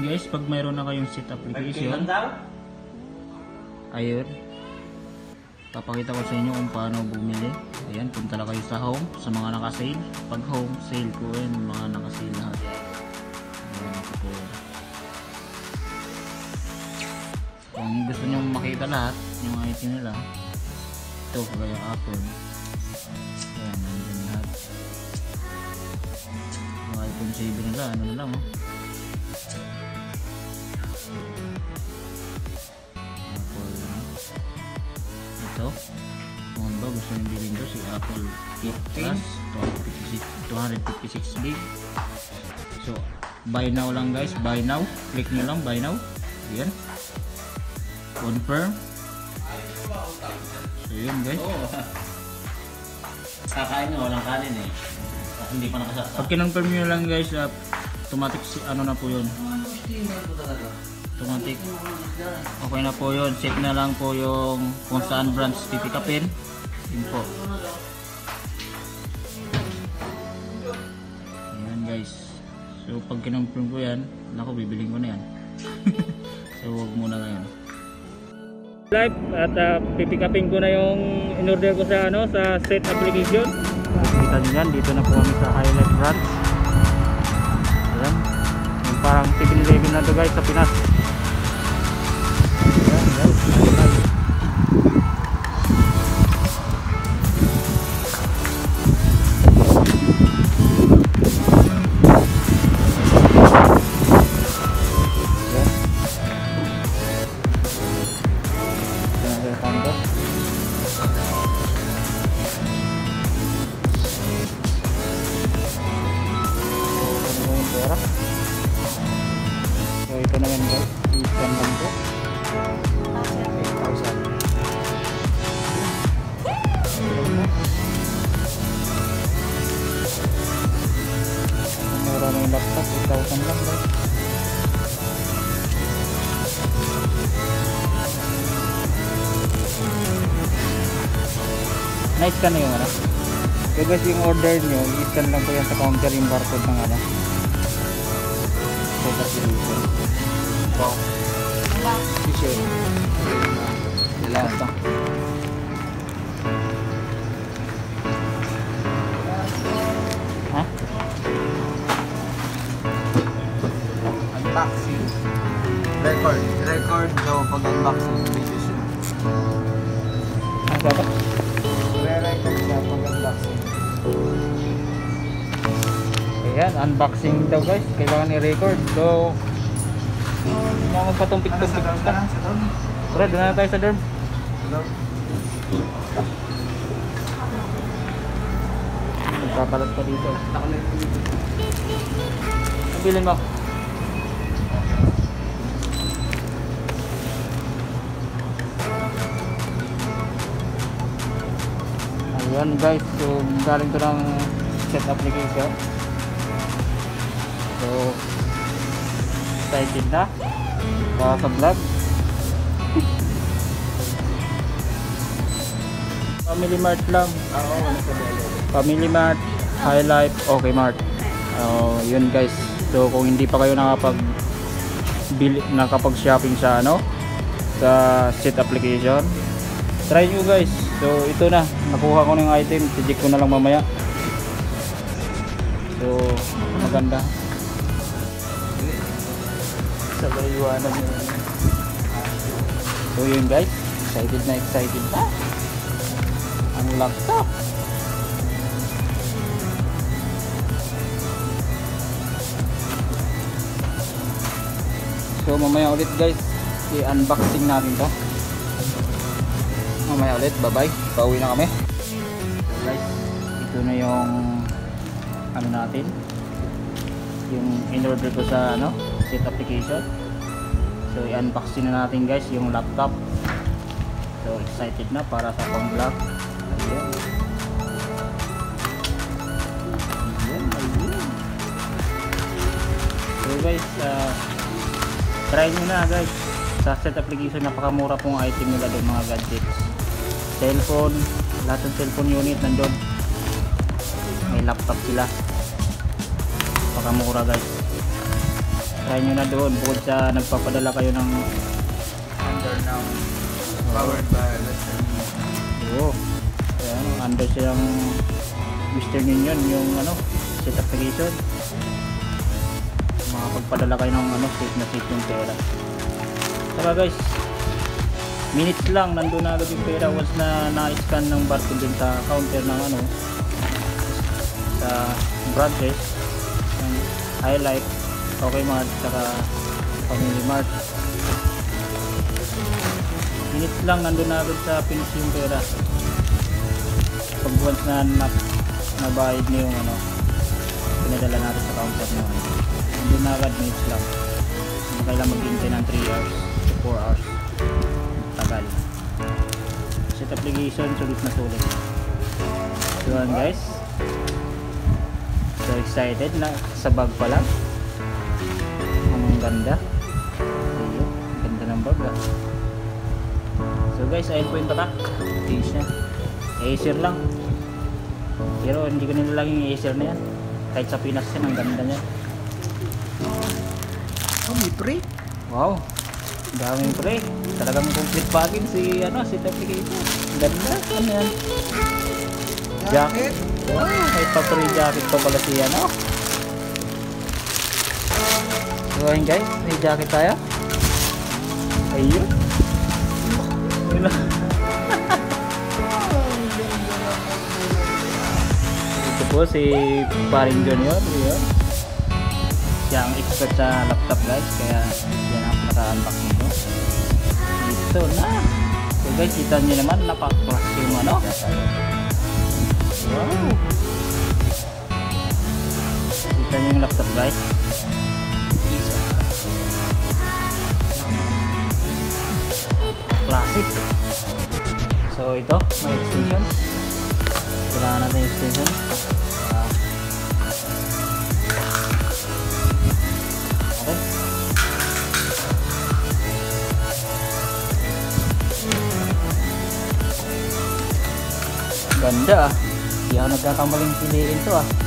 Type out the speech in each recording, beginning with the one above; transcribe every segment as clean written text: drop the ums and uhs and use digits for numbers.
guys, pag mayroon na kayong set application, ayun, papakita ko sa inyo kung paano bumili. Ayan, punta na kayo sa home, sa mga naka-sale. Pag home sale ko yun, mga naka-sale lahat. Ayan, ito po yun. Kung gusto nyo makita lahat yung item nila, ito kagaya Apple. Ayan, nandun lahat. Yung iPhone 7 nila, ano na lang oh. Apple ito, kung ba gusto nyo bilhin ito, si Apple 8 Plus 256 gig. So buy now lang guys, buy now, click nyo lang buy now. Ayan, confirm. So yun guys, kakain nyo, walang kanin eh. Hindi pa nakasakta. pag kinonfirm nyo lang guys, automatic ano na po yun, automatic okay na po yun. Set na lang po yung kung saan branch pipikapin, yun po. Ayan guys, so pag kinonfirm ko yan, naku, bibiling ko na yan. So huwag muna ngayon live at pipikapin ko na yung in-order ko sa ano, sa set application. Kita nyo yan, dito na po kami sa Highlight branch. Ayan, yung parang 7-Eleven na to guys sa Pinas. Ayan guys, Highlight. So ito naman guys, iskan lang po 8,000. Meron na yung laptop, 8,000 lang guys. Na-scan na yung ano. So guys, yung order nyo, i-scan lang po yan sa counter yung barcode ng ano. Set application. Wow. T-shirt. Basta. Ha? Unboxing. Record daw pag unboxing videos yun. Ang dapat? Re-record siya pag unboxing. Ayan, unboxing daw guys. Kailangan i-record. So, mga magpatumpik-tumpik Sa ka. dorm? Tara, doon na tayo sa dorm. Sa dorm? Magpapalat pa dito. Bilhin mo. Ayan guys, so galing to ng set application. So excited na para sa vlog. Family Mart lang. Oo, wala sa delo. Family Mart, Highlight, Okay Mart. Yun guys. So kung hindi pa kayo nakapag-shopping sa ano, sa set application, try nyo guys. So ito na, nakuha ko ng item, check ko na lang mamaya. So maganda. Sabay iwanan nyo. So yun guys, excited na ang laptop. So mamaya ulit guys, i-unboxing natin to. Mamaya ulit, bye bye, pauwi na kami. So guys, ito na yung ano natin, yung in-order ko sa ano, set application. So i-unboxing na natin guys yung laptop. So excited na para sa pang vlog. Ayan. So guys, try nyo na guys sa set application. Napakamura pong item nila doon, mga gadgets, cellphone, lahat ng cellphone unit nandun, may laptop sila, napakamura guys. try nyo na doon bukod sa nagpapadala kayo ng Under now. Powered by Western Union. oo. Kaya under silang Western Union yung set application. Makapagpadala kayo ng safe yung pera. Saka guys, minutes lang nandun na agad yung pera once na na-scan ng barcode din sa counter ng sa branches ng Highlight, Okay Mart, saka Family Mart. Minutes lang nandun na agad sa finish yung pera. Pag once na nabayad na yung pinadala natin sa counter na nandun na agad, minutes lang. Hindi kailangan maghintay ng 3 hours to 4 hours. Tagal. Set application, sulit na sulit. So yun guys, so excited na sa bag pa lang. Ang ganda. Ayun, ganda ng bag ah. So guys, ayun po yung tatak. Case niya. Acer lang. Pero hindi ko nilalagay yung Acer na yan. Kahit sa Pinas yan, ang ganda niya. Oh, may pre. Wow, daming pre. Talagang complete package si application. Ganda. Ano yan? Jacket. Wow, may pa-free jacket pa pala si So ayun guys, may jacket tayo. Ayun. Ayun. Ito po si Paring Junior. Ayun. Siya ang expert sa laptop guys, kaya yan ang naka-unbox nito. Ito na. So guys, kita nyo naman, napak-class yung Wow. Kita nyo yung laptop guys. Classic. So ito, may extension. Kailangan natin yung extension. Okay. Ganda ah. Hindi ako nagkakamaling piliin to ah.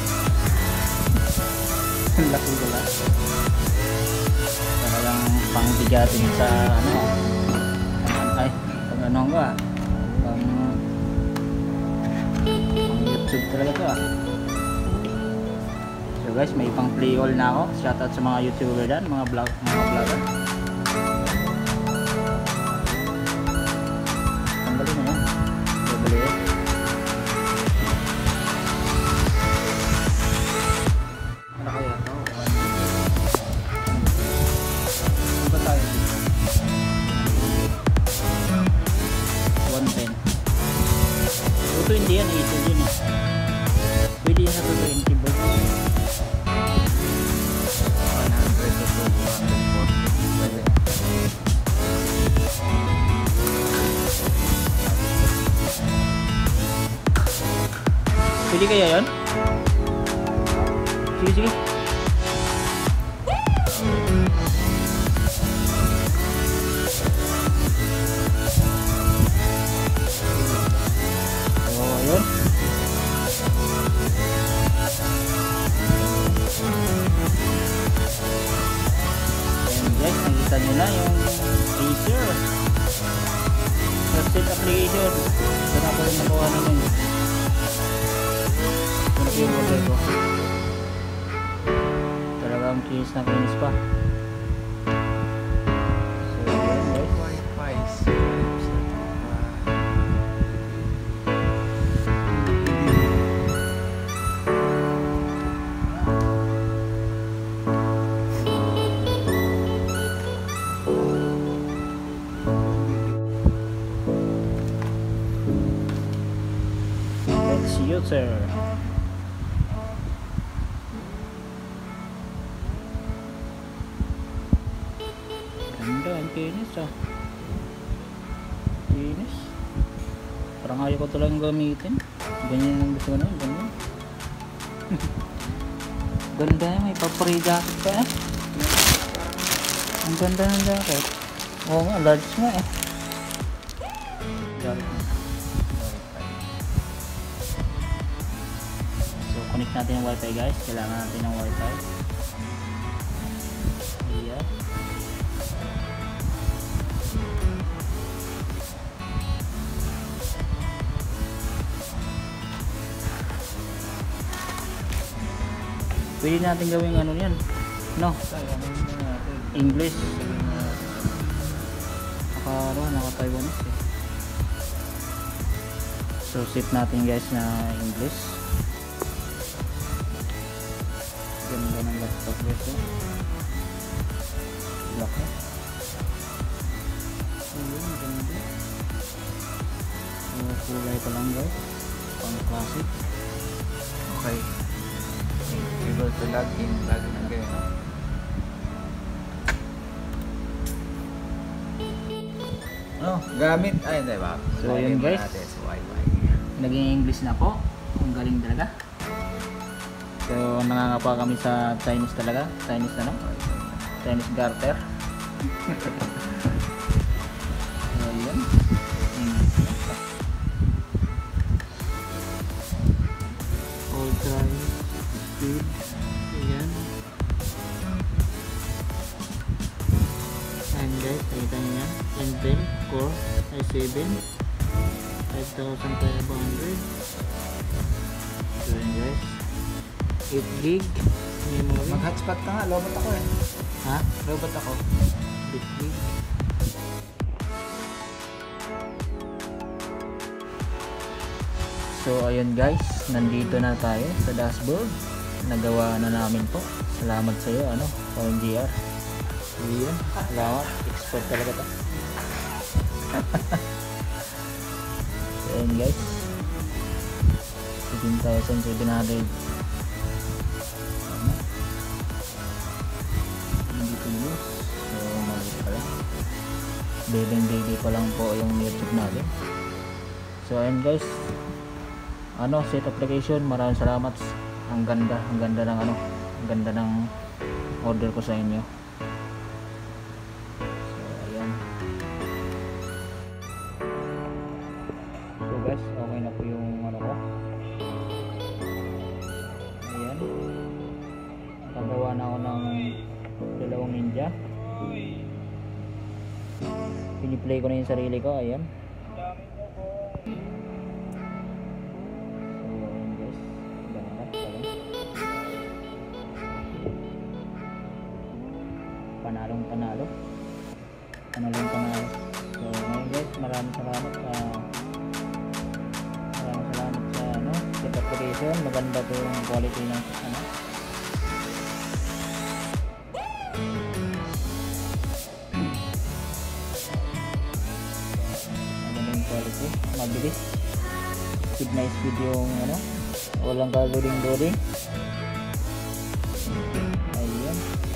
Ang laki ko lang. Talagang pangbigatin sa pang ko ah. Pang YouTube talaga to ah. So guys, may pang play all na ako. Shoutout sa mga YouTuber dyan, mga vlogger. Tanggalin mo yan. Babali eh. Ano kaya ito? Ano ba tayo? 110. Ito hindi yan, ito din eh. Pwede yan sa 20 volt. 100 to 240. Pwede kaya yan? Sige, sige. Oh, ayun. Ayan guys, nakita nyo na yung Acer. Set application. Saan ako rin nakuha namin. Ito na yung order ko. Talagang kinis na kinis pa. So ayan guys. Wi-Fi. Let's see you sir. Ganda, ang kinis ah. Kinis. Parang ayaw ko talagang gamitin. Ganyan ang gusto ko na, ganyan. Ganda yan, may pa-free jacket pa eh. Ang ganda ng jacket. Oo nga, large nga eh. Jacket na. So connect natin yung wifi guys. Kailangan natin ng wifi. Ayan. Pwede natin gawing ano yan, no? English. Naka-Taiwanese eh. So set natin guys na English. Ganda ng laptop guys eh. Laki. Ayun, ganda. Kulay pa lang guys. Pang classic. Okay. Able to log in. Log in again. Oh, gamit. Ay, hindi ba? So, yun, guys. Natin sa Wi-Fi. Naging English na po. Ang galing talaga. So nangangapa kami sa Chinese talaga. Chinese na, no? Chinese garter. So yun. All time speed. Ayan. And guys, nakita nyo yan. Intel Core i7 5500. So yun guys, 8 gig memory. Mag-hotspot ka nga, lobot ako eh. Ha? Lobot ako. 8 gig. So ayun guys, nandito na tayo sa dashboard. Nagawa na namin po. Salamat sa iyo, ano, OMGR. Ayun, salamat. Expert talaga to. So ayun guys, 17,700. So maliit pa lang. Baby pa lang po yung YouTube natin. So ayun guys, ano, set application, maraming salamat. Ang ganda ng ano, ang ganda ng order ko sa inyo. So ayan. So guys, okay na po yung ano ko. Ayan. Nakagawa na ako ng dalawang ninja. Piniplay ko na yung sarili ko, ayan. Panalo. So ngayon guys, maraming salamat sa ano, set application. Maganda po yung quality ng ano. Maganda yung quality, mabilis. Speed na speed yung ano, walang ka-loading. Ayan.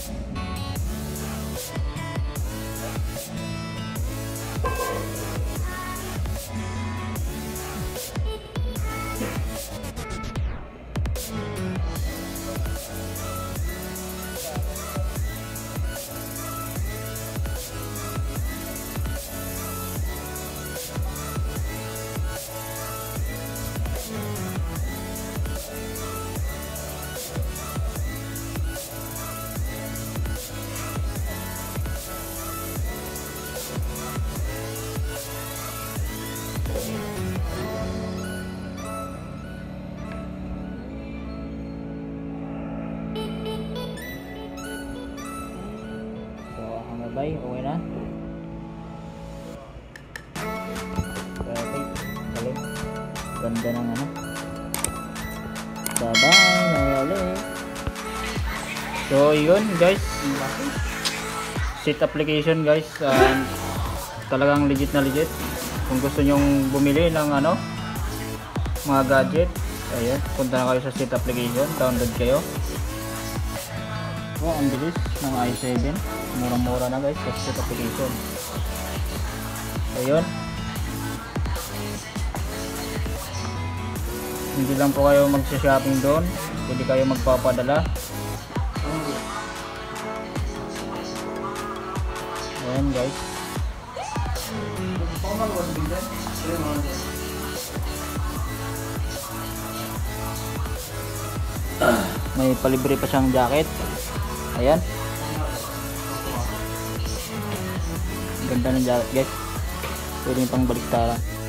Bye, okay na. Perfect. Galing. Ganda ng ano. Bye-bye. Ulit. So yun guys, set application guys. Talagang legit na legit. Kung gusto nyong bumili ng ano, mga gadget, ayan, punta na kayo sa set application. Download kayo. Oh, ang bilis ng i7. Mura-mura na guys sa set application. Ayun. Hindi lang po kayo magsha-shopping doon, pwede kayo magpapadala. Ayan guys. May palibre pa siyang jacket. Ayan. Ganda ng jacket guys. Pwede pang baliktaran.